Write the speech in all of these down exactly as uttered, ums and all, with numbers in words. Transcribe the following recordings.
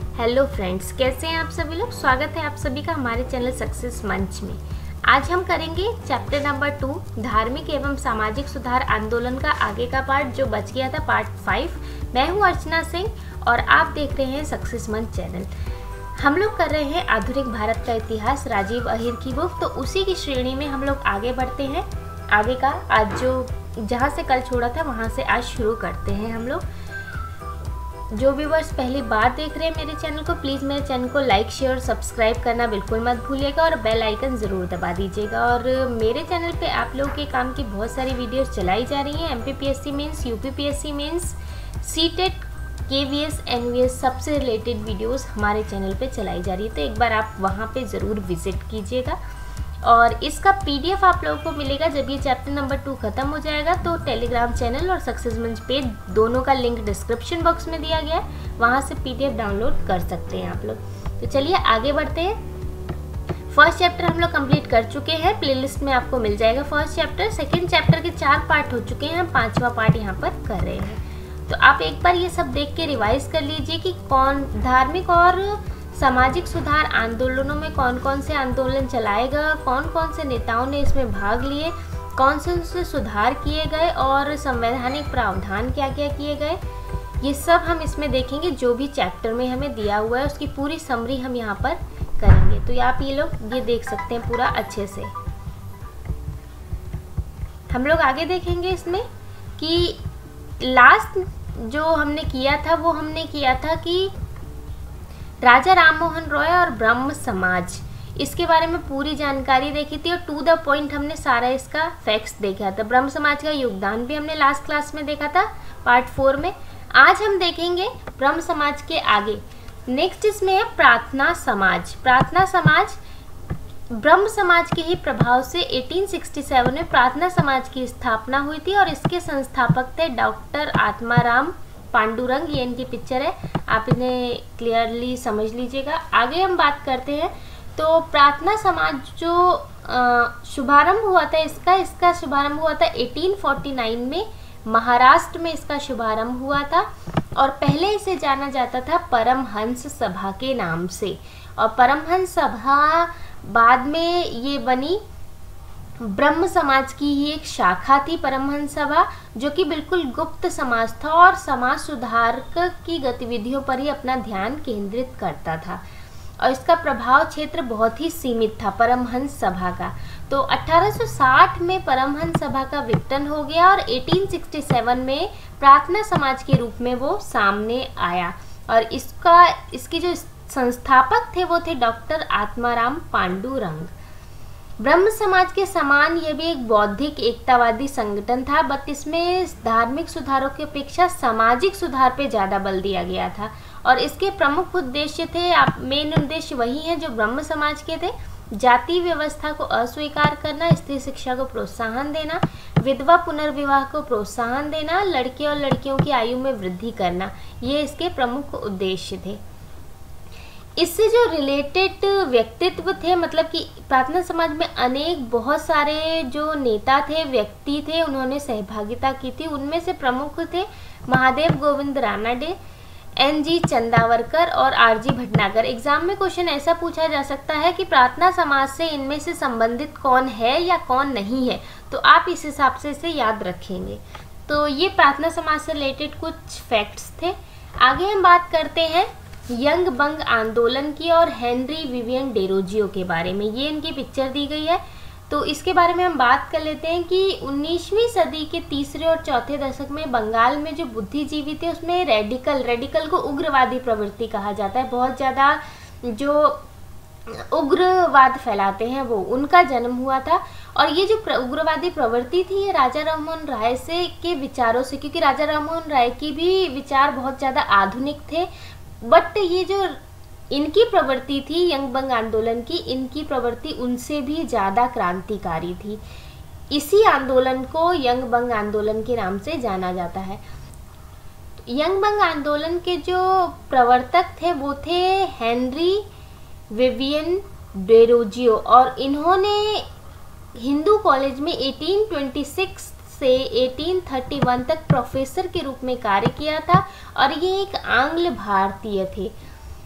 Hello friends, कैसे हैं आप सभी लोग। स्वागत है आप सभी का हमारे चैनल सक्सेस मंच में। आज हम करेंगे चैप्टर नंबर टू, धार्मिक एवं सामाजिक सुधार आंदोलन का आगे का पार्ट जो बच गया था, पार्ट फाइव। मैं हूं अर्चना सिंह और आप देख रहे हैं सक्सेस मंच चैनल। हम लोग कर रहे हैं आधुनिक भारत का इतिहास, राजीव अहिर की बुक। तो उसी की श्रेणी में हम लोग आगे बढ़ते हैं। आगे का आज जो जहाँ से कल छोड़ा था वहाँ से आज शुरू करते हैं हम लोग। जो व्यूअर्स पहली बार देख रहे हैं मेरे चैनल को, प्लीज़ मेरे चैनल को लाइक शेयर और सब्सक्राइब करना बिल्कुल मत भूलिएगा और बेल आइकन ज़रूर दबा दीजिएगा। और मेरे चैनल पे आप लोगों के काम की बहुत सारी वीडियोस चलाई जा रही हैं। MPPSC mains, UPPSC mains, CTET, KVS, NVS सबसे रिलेटेड वीडियोस हमारे चैनल पे चलाई जा रही है। तो एक बार आप वहाँ पे ज़रूर विजिट कीजिएगा। और इसका पीडीएफ आप लोगों को मिलेगा जब ये चैप्टर नंबर टू ख़त्म हो जाएगा। तो टेलीग्राम चैनल और सक्सेस मंच पेज दोनों का लिंक डिस्क्रिप्शन बॉक्स में दिया गया है, वहाँ से पीडीएफ डाउनलोड कर सकते हैं आप लोग। तो चलिए आगे बढ़ते हैं। फर्स्ट चैप्टर हम लोग कंप्लीट कर चुके हैं, प्लेलिस्ट में आपको मिल जाएगा फर्स्ट चैप्टर। सेकेंड चैप्टर के चार पार्ट हो चुके हैं, हम पाँचवा पार्ट यहाँ पर कर रहे हैं। तो आप एक बार ये सब देख के रिवाइज कर लीजिए कि कौन धार्मिक और सामाजिक सुधार आंदोलनों में कौन कौन से आंदोलन चलाएगा, कौन कौन से नेताओं ने इसमें भाग लिए, कौन से उनसे सुधार किए गए और संवैधानिक प्रावधान क्या क्या किए गए, ये सब हम इसमें देखेंगे। जो भी चैप्टर में हमें दिया हुआ है उसकी पूरी समरी हम यहाँ पर करेंगे। तो आप ये लोग ये देख सकते हैं पूरा अच्छे से। हम लोग आगे देखेंगे इसमें कि लास्ट जो हमने किया था वो हमने किया था कि राजा राममोहन रॉय और ब्रह्म समाज, इसके बारे में पूरी जानकारी देखी थी और टू द पॉइंट हमने सारा इसका फैक्ट्स देखा था। ब्रह्म समाज का योगदान भी हमने लास्ट क्लास में देखा था पार्ट फोर में। आज हम देखेंगे ब्रह्म समाज के आगे। नेक्स्ट इसमें है प्रार्थना समाज। प्रार्थना समाज ब्रह्म समाज के ही प्रभाव से अठारह सौ सड़सठ में प्रार्थना समाज की स्थापना हुई थी और इसके संस्थापक थे डॉक्टर आत्माराम पांडुरंग। ये इनकी पिक्चर है, आप इन्हें क्लियरली समझ लीजिएगा। आगे हम बात करते हैं। तो प्रार्थना समाज जो शुभारंभ हुआ था इसका इसका शुभारंभ हुआ था अठारह सौ उनचास में, महाराष्ट्र में इसका शुभारंभ हुआ था और पहले इसे जाना जाता था परमहंस सभा के नाम से। और परमहंस सभा बाद में ये बनी ब्रह्म समाज की ही एक शाखा थी परमहंस सभा, जो कि बिल्कुल गुप्त समाज था और समाज सुधार की गतिविधियों पर ही अपना ध्यान केंद्रित करता था और इसका प्रभाव क्षेत्र बहुत ही सीमित था परमहंस सभा का। तो अठारह सौ साठ में परमहंस सभा का विघटन हो गया और अठारह सौ सरसठ में प्रार्थना समाज के रूप में वो सामने आया और इसका इसके जो संस्थापक थे वो थे डॉक्टर आत्माराम पांडुरंग। ब्रह्म समाज के समान यह भी एक बौद्धिक एकतावादी संगठन था, बट इसमें धार्मिक सुधारों की अपेक्षा सामाजिक सुधार पे ज़्यादा बल दिया गया था और इसके प्रमुख उद्देश्य थे, आप मेन उद्देश्य वही हैं जो ब्रह्म समाज के थे। जाति व्यवस्था को अस्वीकार करना, स्त्री शिक्षा को प्रोत्साहन देना, विधवा पुनर्विवाह को प्रोत्साहन देना, लड़के और लड़कियों की आयु में वृद्धि करना, ये इसके प्रमुख उद्देश्य थे। इससे जो रिलेटेड व्यक्तित्व थे, मतलब कि प्रार्थना समाज में अनेक बहुत सारे जो नेता थे, व्यक्ति थे, उन्होंने सहभागिता की थी। उनमें से प्रमुख थे महादेव गोविंद रानाडे, एन जी चंदावरकर और आर जी भटनागर। एग्जाम में क्वेश्चन ऐसा पूछा जा सकता है कि प्रार्थना समाज से इनमें से संबंधित कौन है या कौन नहीं है, तो आप इस हिसाब से इसे याद रखेंगे। तो ये प्रार्थना समाज से रिलेटेड कुछ फैक्ट्स थे। आगे हम बात करते हैं यंग बंग आंदोलन की और हेनरी विवियन डेरोजियो के बारे में। ये इनकी पिक्चर दी गई है, तो इसके बारे में हम बात कर लेते हैं कि उन्नीसवीं सदी के तीसरे और चौथे दशक में बंगाल में जो बुद्धिजीवी थे उसमें रेडिकल रेडिकल को उग्रवादी प्रवृत्ति कहा जाता है, बहुत ज़्यादा जो उग्रवाद फैलाते हैं वो, उनका जन्म हुआ था। और ये जो उग्रवादी प्रवृत्ति थी ये राजा राममोहन राय से के विचारों से, क्योंकि राजा राममोहन राय की भी विचार बहुत ज़्यादा आधुनिक थे, बट ये जो इनकी प्रवृत्ति थी यंग बंग आंदोलन की, इनकी प्रवृत्ति उनसे भी ज़्यादा क्रांतिकारी थी। इसी आंदोलन को यंग बंग आंदोलन के नाम से जाना जाता है। यंग बंग आंदोलन के जो प्रवर्तक थे वो थे हेनरी विवियन डेरोजियो और इन्होंने हिंदू कॉलेज में अठारह सौ छब्बीस से अठारह सौ इकतीस तक प्रोफेसर के रूप में कार्य किया था और ये एक आंग्ल भारतीय थे।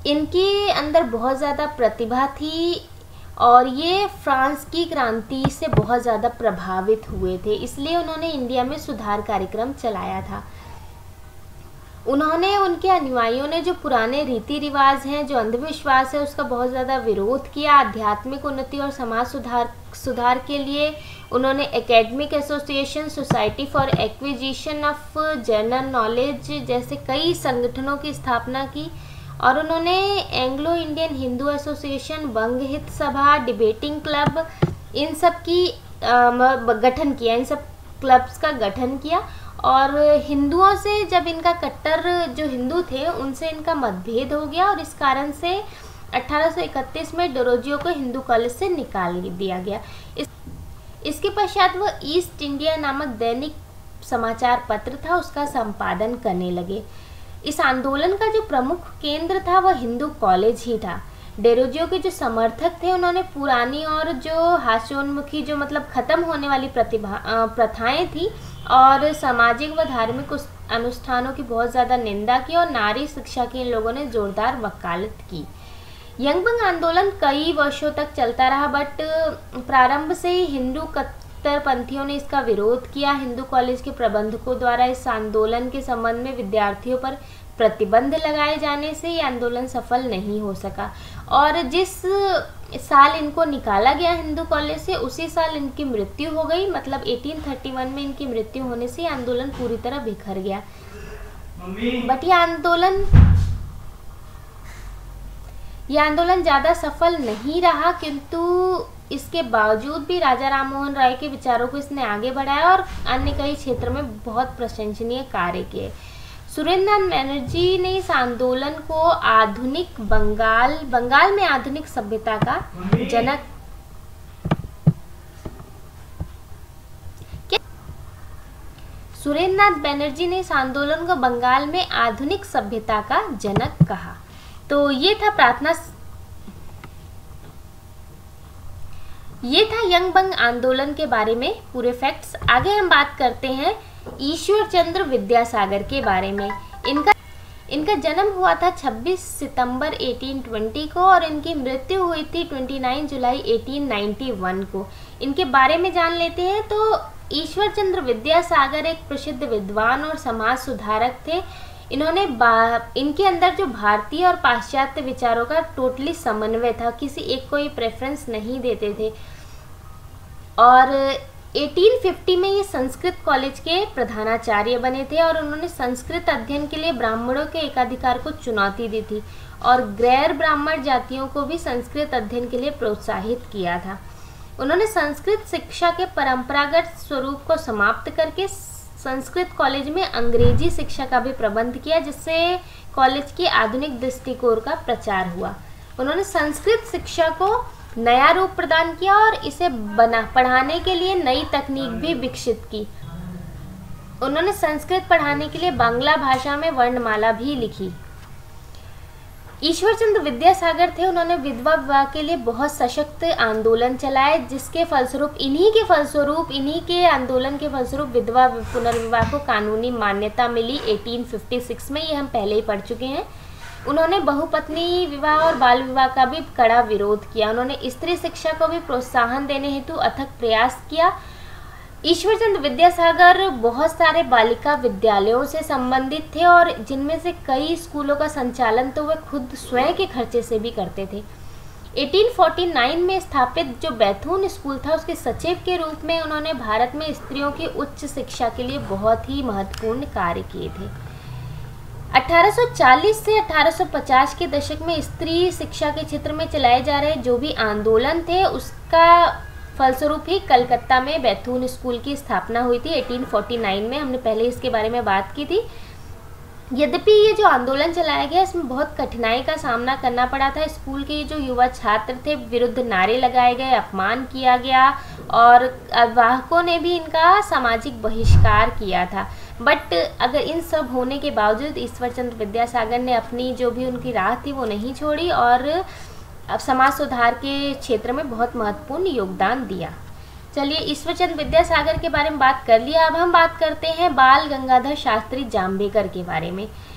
इनके अंदर बहुत ज़्यादा प्रतिभा थी और ये फ्रांस की क्रांति से बहुत ज़्यादा प्रभावित हुए थे, इसलिए उन्होंने इंडिया में सुधार कार्यक्रम चलाया था। उन्होंने, उनके अनुयायियों ने जो पुराने रीति रिवाज हैं, जो अंधविश्वास है, उसका बहुत ज़्यादा विरोध किया। आध्यात्मिक उन्नति और समाज सुधार सुधार के लिए उन्होंने academic association, society for acquisition of general knowledge जैसे कई संगठनों की स्थापना की और उन्होंने एंग्लो इंडियन हिंदू एसोसिएशन, बंग हित सभा, डिबेटिंग क्लब, इन सब की गठन किया, इन सब क्लब्स का गठन किया। और हिंदुओं से जब इनका कट्टर जो हिंदू थे उनसे इनका मतभेद हो गया और इस कारण से अठारह सौ इकतीस में डेरोजियो को हिंदू कॉलेज से निकाल दिया गया। इस, इसके पश्चात वह ईस्ट इंडिया नामक दैनिक समाचार पत्र था, उसका संपादन करने लगे। इस आंदोलन का जो प्रमुख केंद्र था वह हिंदू कॉलेज ही था। डेरोजियो के जो समर्थक थे उन्होंने पुरानी और जो हास्योन्मुखी, जो मतलब खत्म होने वाली प्रतिभा प्रथाएं थी और सामाजिक व धार्मिक अनुष्ठानों की बहुत ज़्यादा निंदा की और नारी शिक्षा की इन लोगों ने जोरदार वकालत की। यंगबंग आंदोलन कई वर्षों तक चलता रहा, बट प्रारंभ से ही हिंदू कट्टरपंथियों ने इसका विरोध किया। हिंदू कॉलेज के प्रबंधकों द्वारा इस आंदोलन के संबंध में विद्यार्थियों पर प्रतिबंध लगाए जाने से ये आंदोलन सफल नहीं हो सका और जिस साल इनको निकाला गया हिंदू कॉलेज से उसी साल इनकी मृत्यु हो गई। मतलब अठारह सौ इकतीस में इनकी मृत्यु होने से आंदोलन पूरी तरह बिखर गया। बट ये आंदोलन ये आंदोलन ज़्यादा सफल नहीं रहा, किंतु इसके बावजूद भी राजा राममोहन राय के विचारों को इसने आगे बढ़ाया और अन्य कई क्षेत्र में बहुत प्रशंसनीय कार्य किए। सुरेंद्रनाथ बनर्जी ने इस आंदोलन को आधुनिक बंगाल बंगाल में आधुनिक सभ्यता का जनक सुरेंद्रनाथ बनर्जी ने इस आंदोलन को बंगाल में आधुनिक सभ्यता का जनक कहा। तो ये था प्रार्थना ये था यंगबंग आंदोलन के बारे में पूरे फैक्ट्स। आगे हम बात करते हैं ईश्वर चंद्र विद्यासागर के बारे में। इनका इनका जन्म हुआ था छब्बीस सितंबर अठारह सौ बीस को और इनकी मृत्यु हुई थी उनतीस जुलाई अठारह सौ इक्यानवे को। इनके बारे में जान लेते हैं। तो ईश्वर चंद्र विद्यासागर एक प्रसिद्ध विद्वान और समाज सुधारक थे। इन्होंने इनके अंदर जो भारतीय और पाश्चात्य विचारों का टोटली समन्वय था, किसी एक को ही प्रेफरेंस नहीं देते थे। और अठारह सौ पचास में ये संस्कृत कॉलेज के प्रधानाचार्य बने थे और उन्होंने संस्कृत अध्ययन के लिए ब्राह्मणों के एकाधिकार को चुनौती दी थी और गैर ब्राह्मण जातियों को भी संस्कृत अध्ययन के लिए प्रोत्साहित किया था। उन्होंने संस्कृत शिक्षा के परंपरागत स्वरूप को समाप्त करके संस्कृत कॉलेज में अंग्रेजी शिक्षा का भी प्रबंध किया, जिससे कॉलेज की आधुनिक दृष्टिकोण का प्रचार हुआ। उन्होंने संस्कृत शिक्षा को नया रूप प्रदान किया और इसे बना पढ़ाने के लिए नई तकनीक भी विकसित की। उन्होंने संस्कृत पढ़ाने के लिए बांग्ला भाषा में वर्णमाला भी लिखी। ईश्वर चंद्र विद्यासागर थे, उन्होंने विधवा विवाह के लिए बहुत सशक्त आंदोलन चलाए, जिसके फलस्वरूप इन्हीं के फलस्वरूप इन्हीं के आंदोलन के फलस्वरूप विधवा पुनर्विवाह को कानूनी मान्यता मिली अठारह सौ छप्पन में। ये हम पहले ही पढ़ चुके हैं। उन्होंने बहुपत्नी विवाह और बाल विवाह का भी कड़ा विरोध किया। उन्होंने स्त्री शिक्षा को भी प्रोत्साहन देने हेतु अथक प्रयास किया। ईश्वर चंद्र विद्यासागर बहुत सारे बालिका विद्यालयों से संबंधित थे और जिनमें से कई स्कूलों का संचालन तो वे खुद स्वयं के खर्चे से भी करते थे। अठारह सौ उनचास में स्थापित जो बैथून स्कूल था उसके सचिव के रूप में उन्होंने भारत में स्त्रियों की उच्च शिक्षा के लिए बहुत ही महत्वपूर्ण कार्य किए थे। अठारह सौ चालीस से अठारह सौ पचास के दशक में स्त्री शिक्षा के क्षेत्र में चलाए जा रहे जो भी आंदोलन थे उसका फलस्वरूप ही कलकत्ता में बैथून स्कूल की स्थापना हुई थी अठारह सौ उनचास में। हमने पहले इसके बारे में बात की थी। यद्यपि ये जो आंदोलन चलाया गया इसमें बहुत कठिनाई का सामना करना पड़ा था। स्कूल के जो युवा छात्र थे विरुद्ध नारे लगाए गए, अपमान किया गया और अभिभावकों ने भी इनका सामाजिक बहिष्कार किया था। बट अगर इन सब होने के बावजूद ईश्वर चंद्र विद्यासागर ने अपनी जो भी उनकी राह थी वो नहीं छोड़ी और अब समाज सुधार के क्षेत्र में बहुत महत्वपूर्ण योगदान दिया। चलिए ईश्वर चंद्र विद्यासागर के बारे में बात कर लिया। अब हम बात करते हैं बाल गंगाधर शास्त्री जाम्बेकर के बारे में।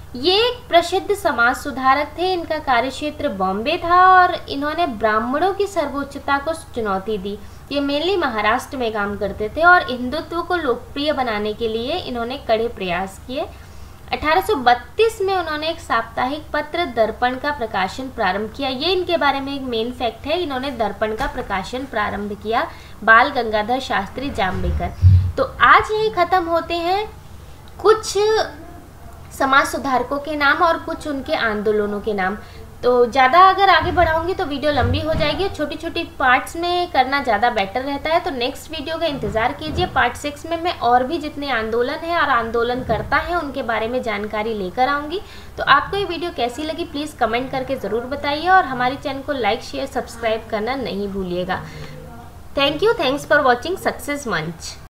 ये एक प्रसिद्ध समाज सुधारक थे। इनका कार्यक्षेत्र बॉम्बे था और इन्होंने ब्राह्मणों की सर्वोच्चता को चुनौती दी। ये मेनली महाराष्ट्र में काम करते थे और हिंदुत्व को लोकप्रिय बनाने के लिए इन्होंने कड़े प्रयास किए। अठारह सौ बत्तीस में उन्होंने एक साप्ताहिक पत्र दर्पण का प्रकाशन प्रारंभ किया। ये इनके बारे में एक मेन फैक्ट है, इन्होंने दर्पण का प्रकाशन प्रारंभ किया, बाल गंगाधर शास्त्री जाम्बेकर। तो आज यही खत्म होते हैं कुछ समाज सुधारकों के नाम और कुछ उनके आंदोलनों के नाम। तो ज़्यादा अगर आगे बढ़ाऊंगी तो वीडियो लंबी हो जाएगी, छोटी छोटी पार्ट्स में करना ज़्यादा बेटर रहता है। तो नेक्स्ट वीडियो का इंतज़ार कीजिए। पार्ट सिक्स में मैं और भी जितने आंदोलन हैं और आंदोलन करता है उनके बारे में जानकारी लेकर आऊँगी। तो आपको ये वीडियो कैसी लगी प्लीज़ कमेंट करके ज़रूर बताइए और हमारे चैनल को लाइक शेयर सब्सक्राइब करना नहीं भूलिएगा। Thank you, thanks for watching success मंच।